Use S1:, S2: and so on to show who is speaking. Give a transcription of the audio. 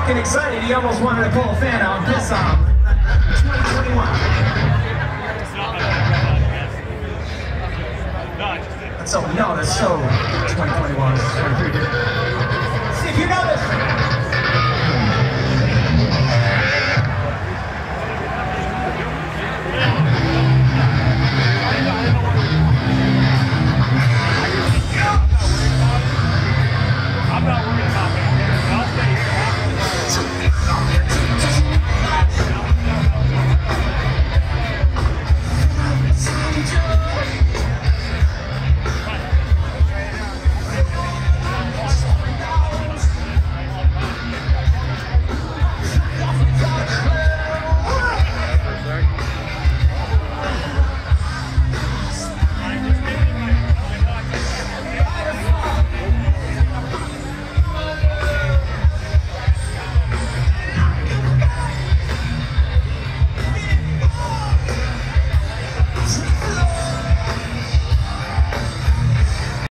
S1: fucking excited. He almost wanted to pull a fan out and piss on him. 2021. That's so, no, that's so 2021. 23 did.